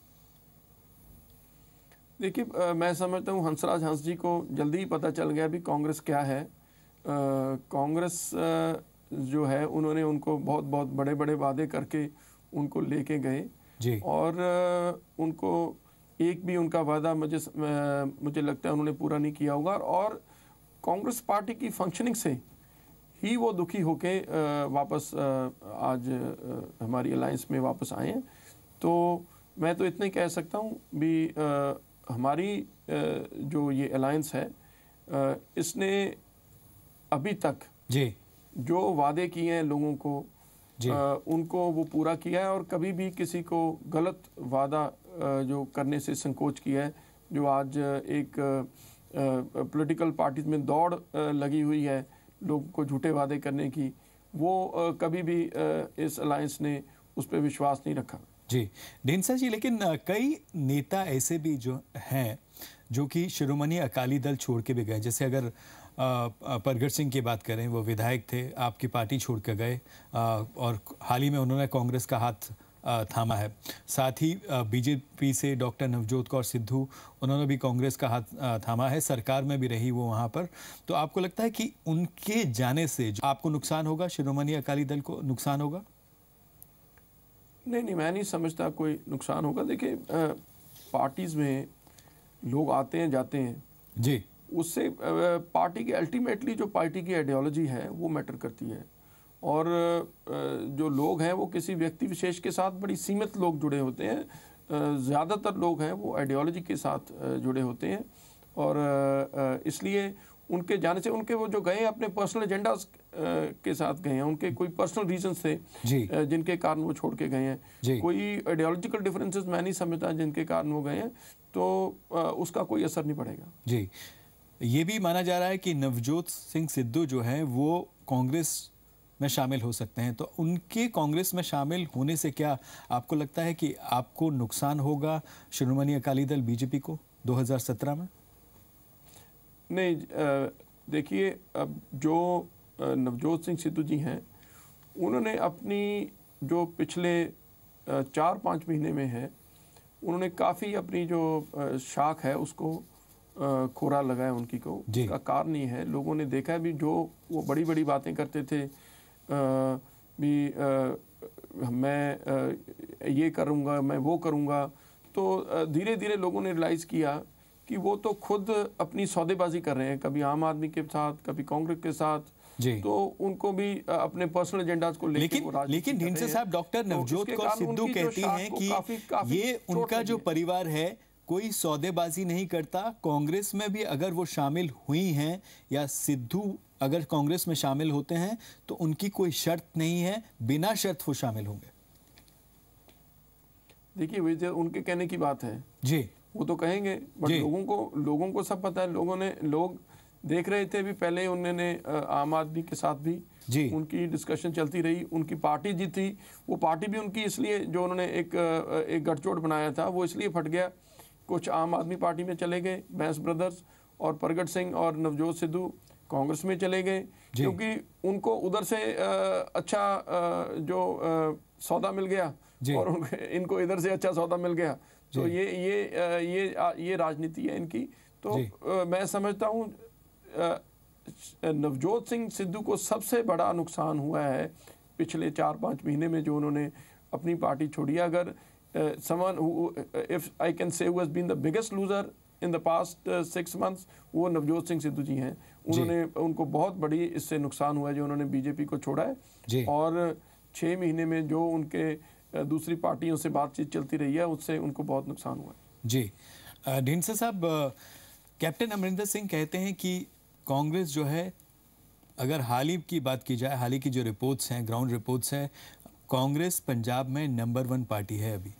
Speaker 2: देखिए मैं समझता हूँ हंसराज हंस जी को जल्दी ही पता चल गया भी कांग्रेस क्या है। कांग्रेस जो है उन्होंने उनको बहुत बहुत बड़े बड़े वादे करके उनको लेके गए जी, और आ, उनको एक भी उनका वादा मुझे मुझे लगता है उन्होंने पूरा नहीं किया होगा, और कांग्रेस पार्टी की फंक्शनिंग से ही वो दुखी होके वापस आज हमारी अलायंस में वापस आए हैं। तो मैं तो इतना ही कह सकता हूँ भी आ, हमारी आ, जो ये अलायंस है आ, इसने अभी तक जी जो वादे किए हैं लोगों को आ, उनको वो पूरा किया है, और कभी भी किसी को गलत वादा जो करने से संकोच किया है। जो आज एक पॉलिटिकल पार्टीज में दौड़ लगी हुई है लोगों को झूठे वादे करने की, वो कभी भी इस अलायंस ने उस पर विश्वास नहीं रखा।
Speaker 1: जी ढींडसा जी, लेकिन कई नेता ऐसे भी जो हैं जो कि शिरोमणि अकाली दल छोड़ के भी गए, जैसे अगर परगट सिंह की बात करें, वो विधायक थे, आपकी पार्टी छोड़ के गए और हाल ही में उन्होंने कांग्रेस का हाथ थामा है। साथ ही बीजेपी से डॉक्टर नवजोत कौर सिद्धू, उन्होंने भी कांग्रेस का हाथ थामा है, सरकार में भी रही वो वहाँ पर। तो आपको लगता है कि उनके जाने से आपको नुकसान होगा, शिरोमणि अकाली दल को नुकसान होगा?
Speaker 2: नहीं नहीं, मैं नहीं समझता कोई नुकसान होगा। देखिए, पार्टीज़ में लोग आते हैं जाते हैं
Speaker 1: जी,
Speaker 2: उससे पार्टी की अल्टीमेटली जो पार्टी की आइडियोलॉजी है वो मैटर करती है। और जो लोग हैं वो किसी व्यक्ति विशेष के साथ बड़ी सीमित लोग जुड़े होते हैं, ज़्यादातर लोग हैं वो आइडियोलॉजी के साथ जुड़े होते हैं। और इसलिए उनके जाने से, उनके वो जो गए अपने पर्सनल एजेंडाज के साथ गए हैं, उनके कोई पर्सनल रीजंस थे जिनके कारण वो छोड़ के गए हैं। कोई आइडियोलॉजिकल डिफरेंसेस मैं नहीं समझता जिनके कारण वो गए हैं, तो उसका कोई असर नहीं पड़ेगा।
Speaker 1: जी, ये भी माना जा रहा है कि नवजोत सिंह सिद्धू जो हैं वो कांग्रेस में शामिल हो सकते हैं, तो उनके कांग्रेस में शामिल होने से क्या आपको लगता है कि आपको नुकसान होगा शिरोमणि अकाली दल बीजेपी को दो हज़ार सत्रह में?
Speaker 2: नहीं, देखिए, अब जो नवजोत सिंह सिद्धू जी हैं उन्होंने अपनी जो पिछले चार पाँच महीने में है उन्होंने काफ़ी अपनी जो शाख है उसको खोरा लगाया उनकी को। उसका कारण ही है, लोगों ने देखा है भी जो वो बड़ी बड़ी बातें करते थे, आ, भी आ, मैं आ, ये करूँगा, मैं वो करूँगा, तो धीरे धीरे लोगों ने रियलाइज़ किया कि वो तो खुद अपनी सौदेबाजी कर रहे हैं, कभी आम आदमी के साथ, कभी कांग्रेस के साथ, तो उनको भी अपने पर्सनल एजेंडाज को लेकर
Speaker 1: लेकिन लेकिन ढींढसा साहब, डॉक्टर नवजोत कौर सिद्धू कहती हैं कि काफी, काफी ये उनका जो परिवार है कोई सौदेबाजी नहीं करता। कांग्रेस में भी अगर वो शामिल हुई हैं या सिद्धू अगर कांग्रेस में शामिल होते हैं तो उनकी कोई शर्त नहीं है, बिना शर्त वो शामिल होंगे।
Speaker 2: देखिए, वही उनके कहने की बात है
Speaker 1: जी,
Speaker 2: वो तो कहेंगे, बट लोगों को लोगों को सब पता है। लोगों ने लोग देख रहे थे भी, पहले उन्होंने आम आदमी के साथ भी जी उनकी डिस्कशन चलती रही, उनकी पार्टी जी थी, वो पार्टी भी उनकी इसलिए जो उन्होंने एक एक गठजोड़ बनाया था वो इसलिए फट गया। कुछ आम आदमी पार्टी में चले गए, बैंस ब्रदर्स, और प्रगट सिंह और नवजोत सिद्धू कांग्रेस में चले गए, क्योंकि उनको उधर से अच्छा जो सौदा मिल गया और इनको इधर से अच्छा सौदा मिल गया। तो ये ये ये ये राजनीति है इनकी। तो मैं समझता हूँ नवजोत सिंह सिद्धू को सबसे बड़ा नुकसान हुआ है पिछले चार पाँच महीने में जो उन्होंने अपनी पार्टी छोड़ी। अगर someone who, if I can say, who has been the biggest loser in the past uh, six months, वो नवजोत सिंह सिद्धू जी हैं। उन्होंने उनको बहुत बड़ी इससे नुकसान हुआ है जो उन्होंने बीजेपी को छोड़ा है, और छः महीने में जो उनके दूसरी पार्टियों से बातचीत चलती रही है उससे उनको बहुत नुकसान हुआ है।
Speaker 1: जी, ढींढसा साहब, कैप्टन अमरिंदर सिंह कहते हैं कि कांग्रेस जो है, अगर हाल ही की बात की जाए, हाल ही की जो रिपोर्ट्स हैं, ग्राउंड रिपोर्ट्स हैं, कांग्रेस पंजाब में नंबर वन पार्टी है अभी।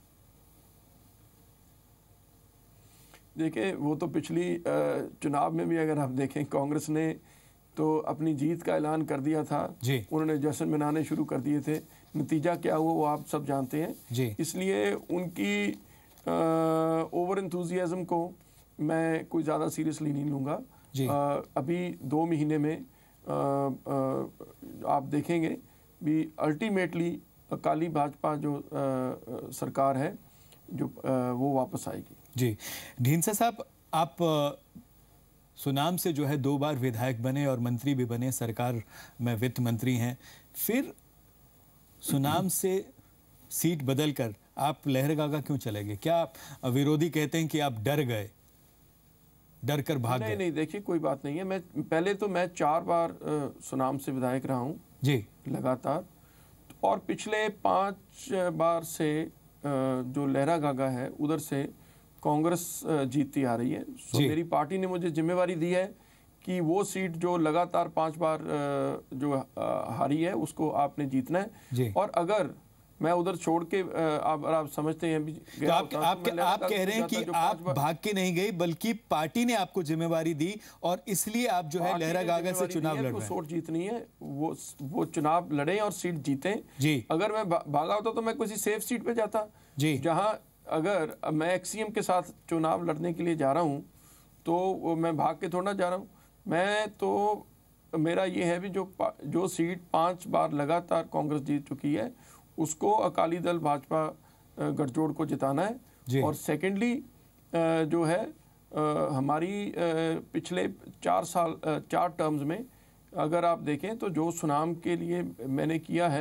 Speaker 2: देखिए, वो तो पिछली चुनाव में भी अगर आप देखें कांग्रेस ने तो अपनी जीत का ऐलान कर दिया था, उन्होंने जश्न मनाने शुरू कर दिए थे। नतीजा क्या हुआ वो आप सब जानते हैं। इसलिए उनकी ओवर एंथुजियाज्म को मैं कोई ज़्यादा सीरियसली नहीं लूँगा। अभी दो महीने में आ, आ, आप देखेंगे भी अल्टीमेटली अकाली भाजपा जो आ, सरकार है जो आ, वो वापस आएगी।
Speaker 1: जी, ढींढसा साहब, आप सुनाम से जो है दो बार विधायक बने और मंत्री भी बने, सरकार में वित्त मंत्री हैं, फिर सुनाम से सीट बदलकर आप लहरगागा क्यों चले गए? क्या विरोधी कहते हैं कि आप डर गए, डर कर भाग गए?
Speaker 2: नहीं नहीं, देखिए कोई बात नहीं है। मैं पहले तो मैं चार बार आ, सुनाम से विधायक रहा हूँ
Speaker 1: जी लगातार,
Speaker 2: और पिछले पाँच बार से जो लहरागागा है उधर से कांग्रेस जीतती आ रही है। सो मेरी पार्टी ने मुझे जिम्मेवारी दी है कि वो सीट जो लगातार पांच बार जो हारी है उसको आपने जीतना है। और अगर मैं उधर छोड़ के आप आप समझते हैं
Speaker 1: तो आप आप, तो आप कह रहे हैं कि आप भाग के नहीं गए बल्कि पार्टी ने आपको जिम्मेवारी दी और इसलिए आप जो है लहरागागा से चुनाव लड़ रहे हैं।
Speaker 2: सीट जीतनी है, वो वो चुनाव लड़े और सीट जीते जी। अगर मैं भागा होता तो मैं किसी सेफ सीट पे जाता जी, जहां अगर मैं एक्सीएम के साथ चुनाव लड़ने के लिए जा रहा हूं तो मैं भाग के थोड़ा जा रहा हूं। मैं तो मेरा ये है भी जो जो सीट पांच बार लगातार कांग्रेस जीत चुकी है उसको अकाली दल भाजपा गठजोड़ को जिताना है। और सेकेंडली जो है हमारी पिछले चार साल चार टर्म्स में अगर आप देखें तो जो सुनाम के लिए मैंने किया है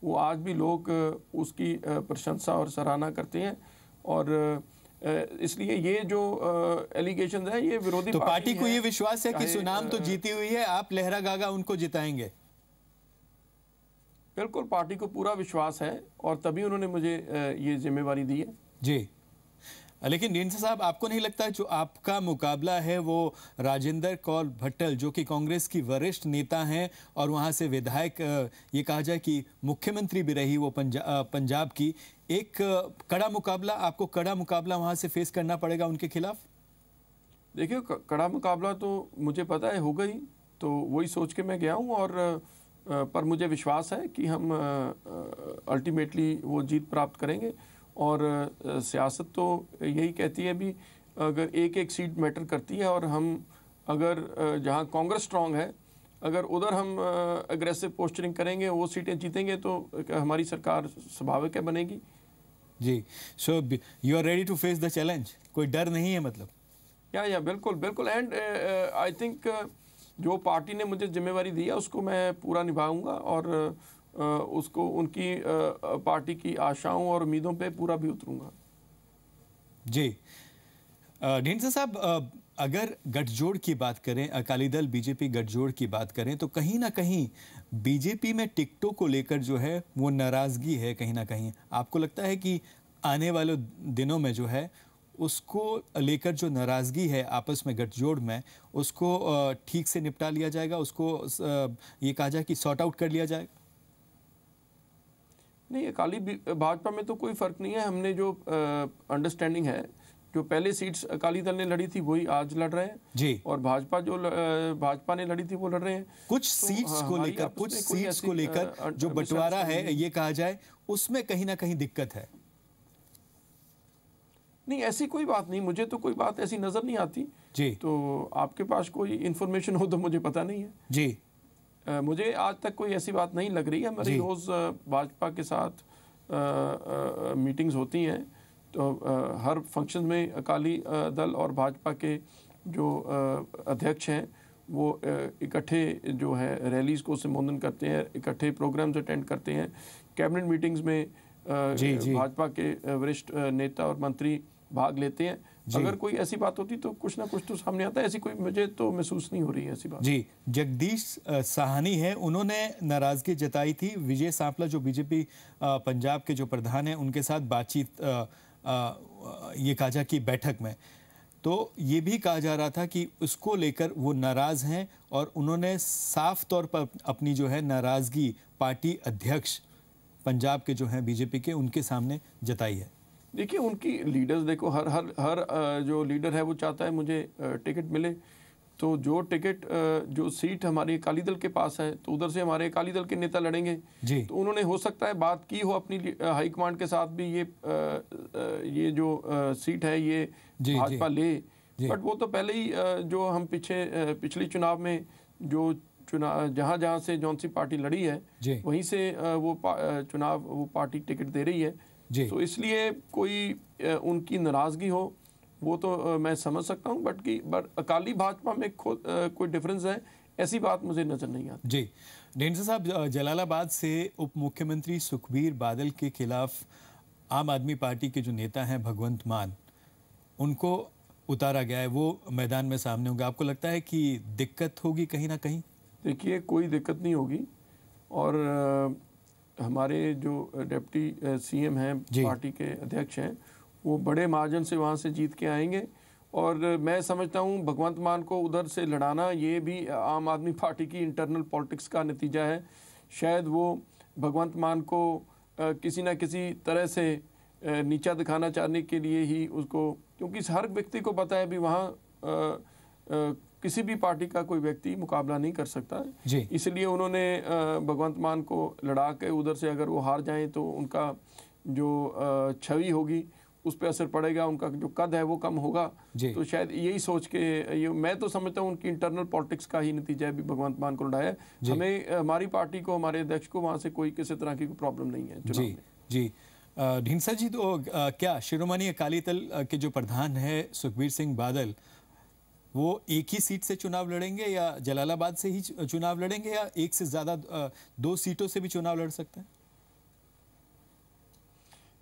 Speaker 2: वो आज भी लोग उसकी प्रशंसा और सराहना करते हैं। और इसलिए ये जो एलिगेशन है ये विरोधी
Speaker 1: तो
Speaker 2: पार्टी,
Speaker 1: पार्टी को ये विश्वास है कि सुनाम तो जीती हुई है, आप लहरा गागा उनको जिताएंगे?
Speaker 2: बिल्कुल, पार्टी को पूरा विश्वास है और तभी उन्होंने मुझे ये जिम्मेवारी दी है।
Speaker 1: जी, लेकिन ढींडसा साहब, आपको नहीं लगता जो आपका मुकाबला है वो राजेंद्र कौर भट्टल, जो कि कांग्रेस की वरिष्ठ नेता हैं और वहां से विधायक, ये कहा जाए कि मुख्यमंत्री भी रही वो पंजाब पंजाब की, एक कड़ा मुकाबला, आपको कड़ा मुकाबला वहां से फेस करना पड़ेगा उनके खिलाफ?
Speaker 2: देखिए, कड़ा मुकाबला तो मुझे पता है होगा ही, तो वही सोच के मैं गया हूँ। और पर मुझे विश्वास है कि हम अल्टीमेटली वो जीत प्राप्त करेंगे। और सियासत तो यही कहती है भी, अगर एक एक सीट मैटर करती है और हम अगर जहां कांग्रेस स्ट्रांग है, अगर उधर हम अग्रेसिव पोस्चरिंग करेंगे, वो सीटें जीतेंगे, तो हमारी सरकार स्वाभाविक है बनेगी।
Speaker 1: जी, so you are ready to face the challenge, कोई डर नहीं है मतलब?
Speaker 2: या या बिल्कुल बिल्कुल। एंड आई थिंक जो पार्टी ने मुझे जिम्मेवारी दी है उसको मैं पूरा निभाऊंगा और Uh, उसको उनकी uh, पार्टी की आशाओं और उम्मीदों पे पूरा भी उतरूंगा।
Speaker 1: जी, ढींडसा साहब, अगर गठजोड़ की बात करें, अकाली दल बीजेपी गठजोड़ की बात करें, तो कहीं ना कहीं बीजेपी में टिकटों को लेकर जो है वो नाराजगी है कहीं ना कहीं। आपको लगता है कि आने वाले दिनों में जो है उसको लेकर जो नाराजगी है आपस में गठजोड़ में, उसको ठीक से निपटा लिया जाएगा, उसको ये कहा जाए कि सॉर्ट आउट कर लिया जाएगा?
Speaker 2: नहीं, अकाली भाजपा में तो कोई फर्क नहीं है। हमने जो अंडरस्टैंडिंग है, जो पहले सीट्स अकाली दल ने लड़ी थी वही आज लड़ रहे हैं
Speaker 1: जी,
Speaker 2: और भाजपा जो भाजपा ने लड़ी थी वो लड़ रहे हैं।
Speaker 1: कुछ तो सीट्स को लेकर कुछ सीट्स को लेकर जो बंटवारा है, ये कहा जाए, उसमें कहीं ना कहीं दिक्कत है।
Speaker 2: नहीं, ऐसी कोई बात नहीं, मुझे तो कोई बात ऐसी नजर नहीं आती
Speaker 1: जी।
Speaker 2: तो आपके पास कोई इंफॉर्मेशन हो तो मुझे पता नहीं है
Speaker 1: जी।
Speaker 2: Uh, मुझे आज तक कोई ऐसी बात नहीं लग रही है। हमारी रोज़ भाजपा के साथ मीटिंग्स होती हैं, तो आ, हर फंक्शन में अकाली दल और भाजपा के जो आ, अध्यक्ष हैं वो इकट्ठे जो है रैलीज़ को संबोधन करते हैं, इकट्ठे प्रोग्राम्स अटेंड करते हैं। कैबिनेट मीटिंग्स में भाजपा के वरिष्ठ नेता और मंत्री भाग लेते हैं। अगर कोई ऐसी बात होती तो कुछ ना कुछ तो सामने आता है, ऐसी कोई मुझे तो महसूस नहीं हो रही है ऐसी बात।
Speaker 1: जी, जगदीश साहनी है, उन्होंने नाराजगी जताई थी विजय सांपला, जो बीजेपी पंजाब के जो प्रधान हैं, उनके साथ बातचीत ये कहा जाए कि बैठक में, तो ये भी कहा जा रहा था कि उसको लेकर वो नाराज हैं और उन्होंने साफ तौर पर अपनी जो है नाराजगी पार्टी अध्यक्ष पंजाब के जो हैं बीजेपी के, उनके सामने जताई है।
Speaker 2: देखिए, उनकी लीडर्स, देखो हर हर हर जो लीडर है वो चाहता है मुझे टिकट मिले, तो जो टिकट जो सीट हमारी अकाली दल के पास है तो उधर से हमारे अकाली दल के नेता लड़ेंगे जी। तो उन्होंने हो सकता है बात की हो अपनी हाईकमांड के साथ भी, ये ये जो सीट है ये भाजपा ले, बट वो तो पहले ही जो हम पीछे पिछले चुनाव में जो चुनाव जहाँ जहाँ से जौन सी पार्टी लड़ी है वहीं से वो चुनाव वो पार्टी टिकट दे रही है। तो इसलिए कोई उनकी नाराजगी हो वो तो मैं समझ सकता हूं, बट कि बट अकाली भाजपा में कोई डिफरेंस है ऐसी बात मुझे नजर नहीं आती।
Speaker 1: जी, ढींडसा साहब, जलालाबाद से उप मुख्यमंत्री सुखबीर बादल के खिलाफ आम आदमी पार्टी के जो नेता हैं भगवंत मान, उनको उतारा गया है, वो मैदान में सामने होंगे। आपको लगता है कि दिक्कत होगी कहीं ना कहीं?
Speaker 2: देखिए, कोई दिक्कत नहीं होगी और आ, हमारे जो डिप्टी सीएम हैं, पार्टी के अध्यक्ष हैं, वो बड़े मार्जिन से वहाँ से जीत के आएंगे और मैं समझता हूँ भगवंत मान को उधर से लड़ाना ये भी आम आदमी पार्टी की इंटरनल पॉलिटिक्स का नतीजा है। शायद वो भगवंत मान को आ, किसी न किसी तरह से नीचा दिखाना चाहने के लिए ही उसको, क्योंकि हर व्यक्ति को पता है भी वहाँ किसी भी पार्टी का कोई व्यक्ति मुकाबला नहीं कर सकता है, इसलिए उन्होंने भगवंत मान को लड़ा के उधर से अगर वो हार जाएं तो उनका जो छवि होगी उस पर असर पड़ेगा, उनका जो कद है वो कम होगा। तो शायद यही सोच के ये मैं तो समझता हूँ उनकी इंटरनल पॉलिटिक्स का ही नतीजा है भी भगवंत मान को लड़ाया। हमें, हमारी पार्टी को, हमारे अध्यक्ष को वहाँ से कोई किसी तरह की प्रॉब्लम नहीं है चुनाव में।
Speaker 1: जी, ढींडसा जी, तो आ, क्या शिरोमणि अकाली दल के जो प्रधान है सुखबीर सिंह बादल, वो एक ही सीट से चुनाव लड़ेंगे या जलालाबाद से ही चुनाव लड़ेंगे या एक से ज्यादा दो सीटों से भी चुनाव लड़ सकते हैं?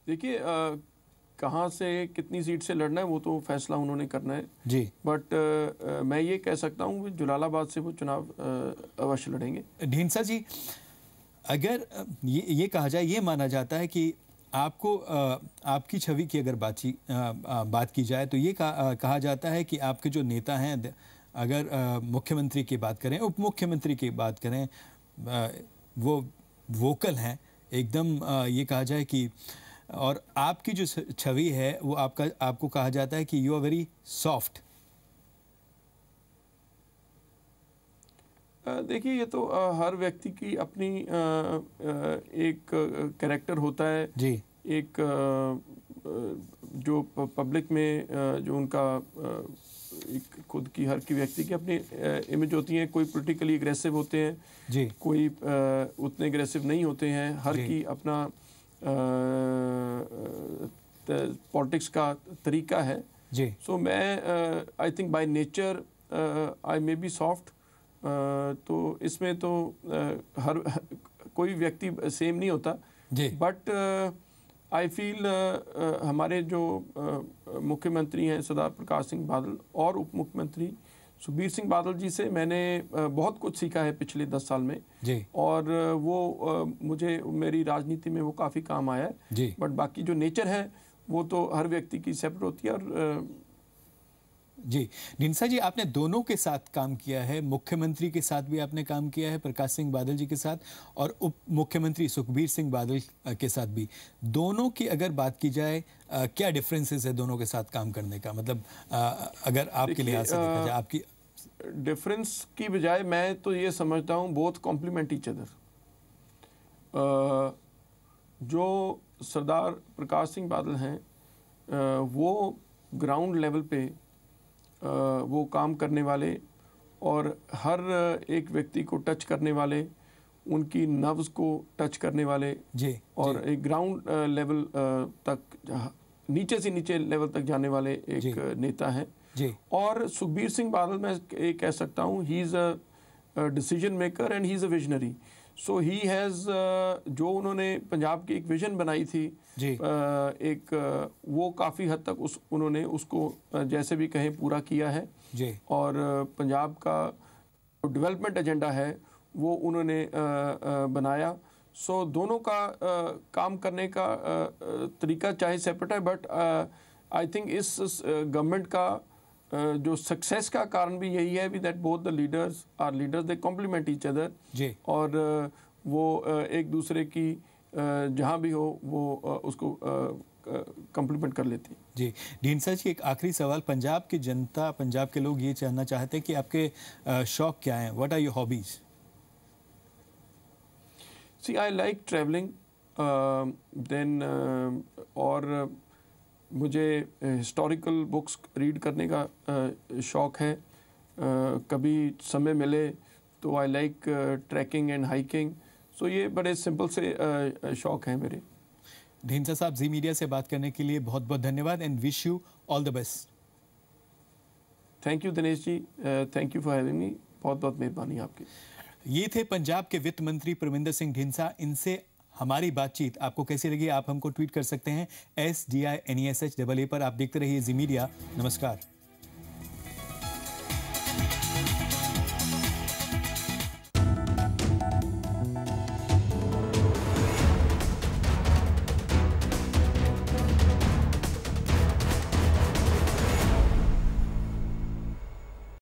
Speaker 2: देखिए, कहाँ से कितनी सीट से लड़ना है वो तो फैसला उन्होंने करना है
Speaker 1: जी,
Speaker 2: बट मैं ये कह सकता हूँ कि जलालाबाद से वो चुनाव अ, अवश्य लड़ेंगे।
Speaker 1: ढींसा जी, अगर अ, ये ये कहा जाए, ये माना जाता है कि आपको अ, आपकी छवि की अगर बातची अ, अ, बात की जाए तो ये कहा, कहा जाता है कि आपके जो नेता हैं, द- अगर अ, मुख्यमंत्री की बात करें, उप मुख्यमंत्री की बात करें, अ, वो वोकल हैं एकदम, अ, ये कहा जाए कि, और आपकी जो छ- छवि है वो आपका आपको कहा जाता है कि यू आर वेरी सॉफ्ट।
Speaker 2: देखिए, ये तो अ, हर व्यक्ति की अपनी अ, अ, एक कैरेक्टर होता है।
Speaker 1: जी,
Speaker 2: एक अ, अ, जो पब्लिक में अ, जो उनका अ, एक खुद की हर की व्यक्ति की अपनी इमेज होती है। कोई पॉलिटिकली एग्रेसिव होते हैं,
Speaker 1: जी,
Speaker 2: कोई अ, उतने एग्रेसिव नहीं होते हैं। हर
Speaker 1: जी,
Speaker 2: की अपना पॉलिटिक्स का तरीका है।
Speaker 1: जी,
Speaker 2: सो मैं I think by nature I may be soft. तो इसमें तो uh, हर कोई व्यक्ति सेम नहीं होता,
Speaker 1: जी,
Speaker 2: बट आई फील हमारे जो uh, मुख्यमंत्री हैं सरदार प्रकाश सिंह बादल और उप मुख्यमंत्री सुखबीर सिंह बादल जी से मैंने uh, बहुत कुछ सीखा है पिछले दस साल में।
Speaker 1: जी,
Speaker 2: और uh, वो uh, मुझे मेरी राजनीति में वो काफ़ी काम आया है।
Speaker 1: जी,
Speaker 2: बट बाकी जो नेचर है वो तो हर व्यक्ति की सेपरेट होती है। और uh,
Speaker 1: जी। ढींसा जी, आपने दोनों के साथ काम किया है, मुख्यमंत्री के साथ भी आपने काम किया है प्रकाश सिंह बादल जी के साथ, और उप मुख्यमंत्री सुखबीर सिंह बादल के साथ भी। दोनों की अगर बात की जाए, आ, क्या डिफरेंसेस है दोनों के साथ काम करने का, मतलब आ, अगर आपके लिहाज से देखा जाए आपकी।
Speaker 2: डिफरेंस की बजाय मैं तो ये समझता हूँ बोथ कॉम्प्लीमेंट ईच अदर। जो सरदार प्रकाश सिंह बादल हैं uh, वो ग्राउंड लेवल पे uh, वो काम करने वाले और हर एक व्यक्ति को टच करने वाले, उनकी नर्व्स को टच करने वाले,
Speaker 1: जी,
Speaker 2: और
Speaker 1: जी,
Speaker 2: एक ग्राउंड लेवल तक, नीचे से नीचे लेवल तक जाने वाले एक
Speaker 1: जी,
Speaker 2: नेता हैं।
Speaker 1: जी,
Speaker 2: और सुखबीर सिंह बादल मैं ये कह सकता हूँ he is a decision maker and he is a visionary. So he has, जो उन्होंने पंजाब की एक विजन बनाई थी,
Speaker 1: जी,
Speaker 2: uh, एक uh, वो काफ़ी हद तक उस उन्होंने उसको uh, जैसे भी कहें पूरा किया है।
Speaker 1: जी,
Speaker 2: और uh, पंजाब का जो डेवलपमेंट एजेंडा है वो उन्होंने uh, uh, बनाया। सो so, दोनों का uh, काम करने का uh, तरीका चाहे सेपरेट है, बट आई थिंक इस गवर्नमेंट का uh, जो सक्सेस का कारण भी यही है भी that both the leaders are leaders, they complement each other.
Speaker 1: जी,
Speaker 2: और uh, वो uh, एक दूसरे की uh, जहाँ भी हो वो uh, उसको कॉम्प्लीमेंट कर लेते हैं।
Speaker 1: जी। ढींसा जी, एक आखिरी सवाल, पंजाब की जनता, पंजाब के लोग ये जानना चाहते हैं कि आपके आ, शौक क्या हैं, what are your hobbies?
Speaker 2: See I like travelling then, और uh, मुझे हिस्टोरिकल बुक्स रीड करने का uh, शौक़ है। uh, कभी समय मिले तो I like trekking and hiking. So ये बड़े सिंपल से uh, शौक़ हैं मेरे।
Speaker 1: ढींसा साहब, जी मीडिया से बात करने के लिए बहुत बहुत धन्यवाद and wish you all the best.
Speaker 2: Thank you Dinesh ji, thank you for having me. बहुत बहुत मेहरबानी आपकी।
Speaker 1: ये थे पंजाब के वित्त मंत्री परमिंदर सिंह ढींसा। इनसे हमारी बातचीत आपको कैसी लगी, आप हमको ट्वीट कर सकते हैं S D I N E S H double A पर। आप देखते रहिए जी मीडिया। नमस्कार।